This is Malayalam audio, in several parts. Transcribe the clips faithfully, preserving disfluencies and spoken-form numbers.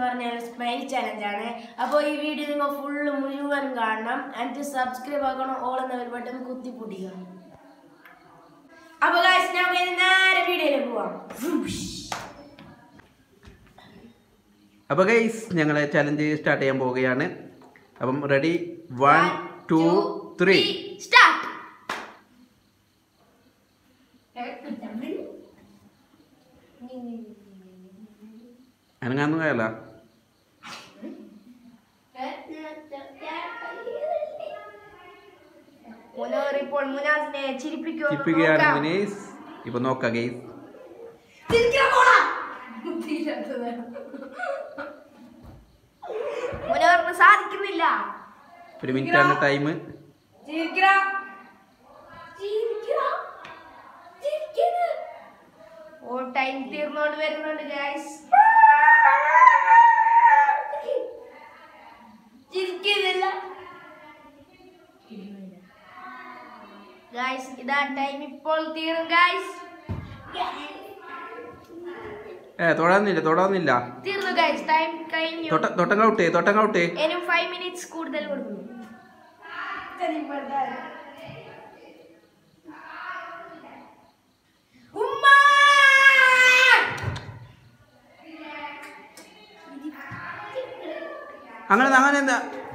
പറഞ്ഞാൽ സ്മൈൽ ചാലഞ്ച് ആണ്. അപ്പോൾ ഈ വീഡിയോ നിങ്ങൾ ഫുള്ള് മുഴുവൻ കാണണം. എന്നിട്ട് സബ്സ്ക്രൈബ് ആക്കണം, ഓൾ എന്ന ഒരു ബട്ടൺ കുത്തിപ്പൊട്ടിക്കണം. അപ്പോൾ ഗൈസ് നമുക്ക് നേരെ വീഡിയോയിലേക്ക് പോവാം. അപ്പോൾ ഗൈസ് ഞങ്ങൾ ചലഞ്ച് സ്റ്റാർട്ട് ചെയ്യാൻ പോവുകയാണ്. അപ്പം ready, one two three start. അനങ്ങാന്ന് പോയല്ല ചിരിപ്പിക്കുകയാണ് മുനീസ്. ഇപ്പൊ നോക്കാം ഗൈസ്. സാധിക്കുന്നില്ല. ഒരു മിനിറ്റ് ആണ് ടൈം. ഓ ടൈം തീർന്നോണ്ട് വരുന്നുണ്ട് ഗൈസ്. ചിരിക്കുന്നില്ല ഗൈസ്. ഇതാ ടൈം ഇപ്പോൾ തീരും ഗൈസ്. ഏ തൊടാന്നില്ല തൊടാന്നില്ല തീർന്നു ഗൈസ്. ടൈം കഴിഞ്ഞു. തൊട്ടങ്ങൗട്ട് തൊട്ടങ്ങൗട്ട്. ഇനി ഫൈവ് മിനിറ്റ്സ് കൂടുതൽ കൊടുക്കുന്നു. അങ്ങനെ അങ്ങനെ എന്താ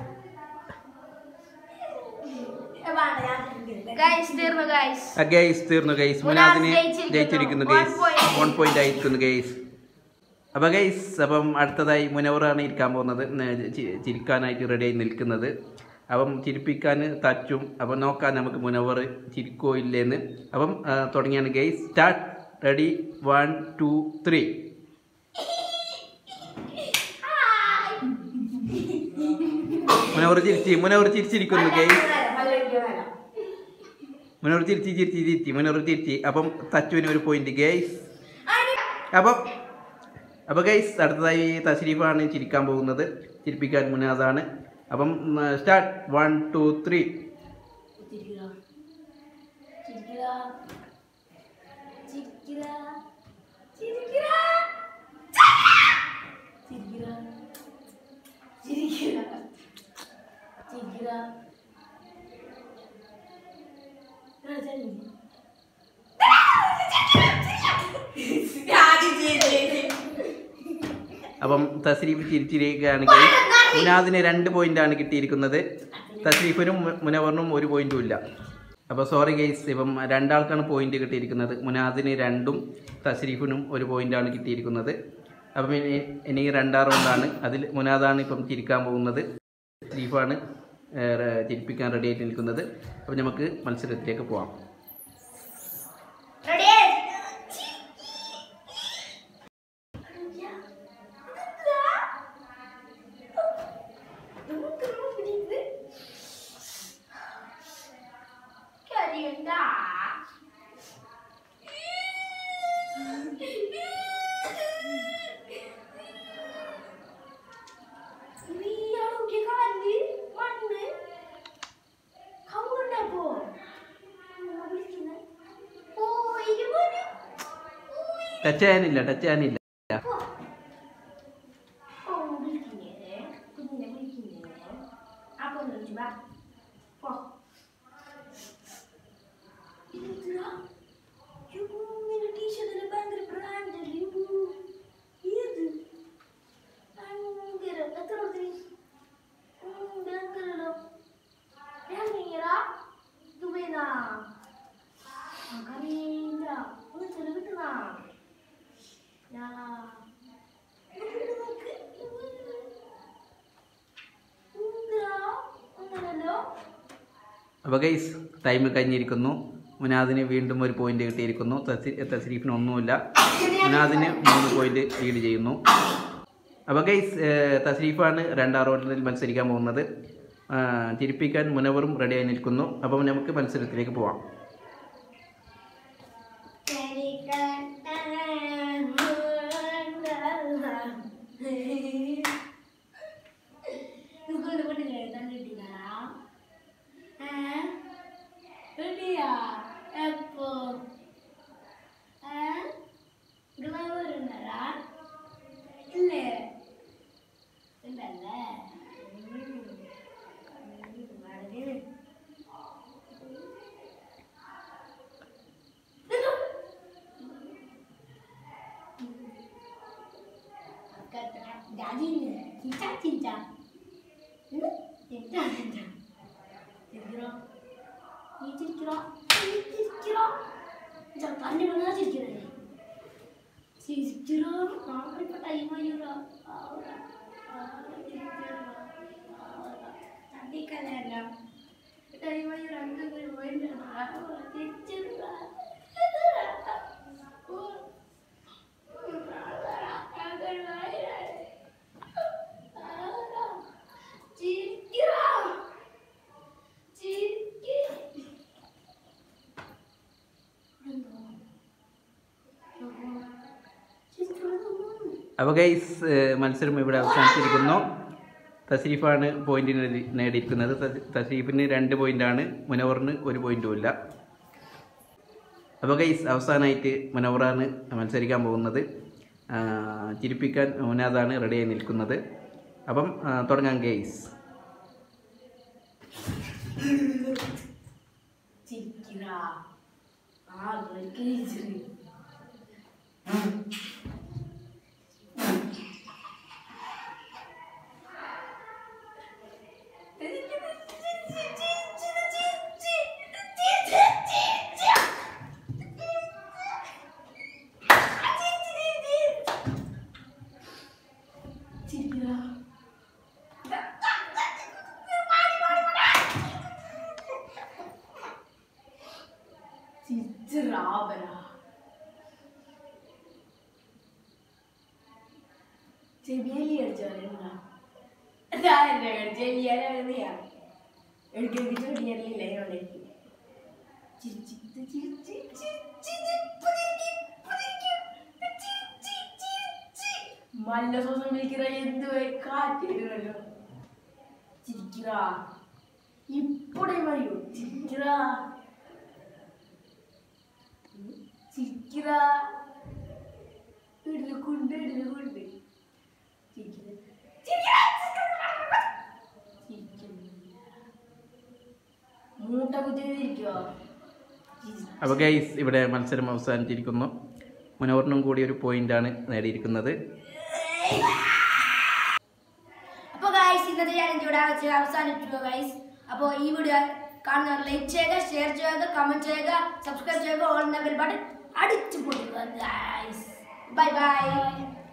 ഗൈസ് തീർന്നു ഗൈസ്. മുനാദിനെ ജയിച്ചിരിക്കുന്നു ഗൈസ്. വൺ പോയിന്റ് ആയിരിക്കുന്നു ഗൈസ്. അപ്പം ഗൈസ് അപ്പം അടുത്തതായി മുനവറാണ് ഇരിക്കാൻ പോകുന്നത്, ചിരിക്കാനായിട്ട് റെഡി ആയി നിൽക്കുന്നത്. അപ്പം ചിരിപ്പിക്കാൻ തച്ചും. അപ്പം നോക്കാൻ നമുക്ക് മുനവർ ചിരിക്കോ ഇല്ലേന്ന്. അപ്പം തുടങ്ങിയാണ് guys. Start. Ready, one two three. Munavar ചിരിച്ച് മുനവർ ചിരിച്ചിരിക്കുന്നു ഗൈസ്. മുനവർ ചിരിച്ച് ചിരിച്ച് ചിരിച്ച് മുനവർ ചിരിച്ച്. അപ്പം തച്ചുവിന് ഒരു പോയിന്റ് ഗൈസ്. അപ്പം അപ്പോൾ ഗൈസ് അടുത്തതായി തസ്രീഫാണ് ചിരിക്കാൻ പോകുന്നത്, ചിരിപ്പിക്കാൻ മുനാദാണ്. അപ്പം സ്റ്റാർട്ട്. One two three. അപ്പം തസ്രീഫ് ചിരിച്ചിരിക്കുകയാണെങ്കിൽ മുനാദിന് രണ്ട് പോയിന്റാണ് കിട്ടിയിരിക്കുന്നത്. തസ്രീഫിനും മുനവറിനും ഒരു പോയിന്റും ഇല്ല. അപ്പോൾ സോറി ഗൈസ്, ഇപ്പം രണ്ടാൾക്കാണ് പോയിന്റ് കിട്ടിയിരിക്കുന്നത്. മുനാദിന് രണ്ടും തസ്രീഫിനും ഒരു പോയിന്റാണ് കിട്ടിയിരിക്കുന്നത്. അപ്പം ഇനി ഇനി രണ്ടാം റൗണ്ടാണ്. അതിൽ മുനാദാണ് ഇപ്പം ചിരിക്കാൻ പോകുന്നത്, തസ്രീഫാണ് ചിരിപ്പിക്കാൻ റെഡി ആയിട്ട് നിൽക്കുന്നത്. അപ്പം നമുക്ക് മത്സരത്തിലേക്ക് പോവാം. ടച്ച് ചെയ്യാനില്ല ടച്ച് ചെയ്യാനില്ല അപ്പോൾ ഗൈസ് ടൈം കഴിഞ്ഞിരിക്കുന്നു. മുനാദിന് വീണ്ടും ഒരു പോയിന്റ് കിട്ടിയിരിക്കുന്നു. തസ്രീഫിന് ഒന്നുമില്ല. മുനാദിന് മൂന്ന് പോയിന്റ് ലീഡ് ചെയ്യുന്നു. അപ്പോൾ ഗൈസ് തസ്രീഫാണ് രണ്ടാം റൗണ്ടിൽ മത്സരിക്കാൻ പോകുന്നത്. ചിരിപ്പിക്കാൻ മുനവറും റെഡിയായി നിൽക്കുന്നു. അപ്പം നമുക്ക് മത്സരത്തിലേക്ക് പോവാം. അപ്പോൾ ഗൈസ് മത്സരം ഇവിടെ അവസാനിച്ചിരിക്കുന്നു. തസ്രീഫാണ് പോയിന്റ് നേടിയിരിക്കുന്നത്. തസ്രീഫിന് രണ്ട് പോയിന്റാണ്, മുനവറിന് ഒരു പോയിന്റും ഇല്ല. അപ്പോൾ ഗൈസ് അവസാനമായിട്ട് മുനവറാണ് മത്സരിക്കാൻ പോകുന്നത്. ചിരിപ്പിക്കാൻ മുനാദാണ് റെഡിയായി നിൽക്കുന്നത്. അപ്പം തുടങ്ങാം ഗൈസ്. ചെവിയലി അടിച്ചോണ്ടാ ചെവിയാലില്ല മല്ല സ്വന്തം വിളിക്കുന്ന എന്ത് കാറ്റിടുമല്ലോ. ചിരിക്കുക ഇപ്പോഴേ പറയൂ. ചിരിക്കുക ചിരിക്കുക ഇടല് കൊണ്ട് ഇടല് കൊണ്ട് മൂട്ട കുത്തിരിക്കോ. അപ്പോൾ ഗൈസ് ഇവിടെ മത്സരം അവസാനിച്ചിരിക്കുന്നു. മുനവറിനും കൂടി ഒരു പോയിന്റാണ് നേടിയിരിക്കുന്നത്. അപ്പോൾ ഗൈസ് ഇന്നത്തെ ചാലഞ്ച് ഇവിടെ വെച്ച് അവസാനിച്ചു ഗൈസ്. അപ്പോൾ ഈ വീഡിയോ കാണുന്നവർ ലൈക്ക് ചെയ്യുക, ഷെയർ ചെയ്യുക, കമന്റ് ചെയ്യുക, സബ്സ്ക്രൈബ് ചെയ്യുക, ഓൾ എന്ന ബെൽ ബട്ടൺ അടിച്ചു പൊട്ടുക ഗൈസ്. Bye bye.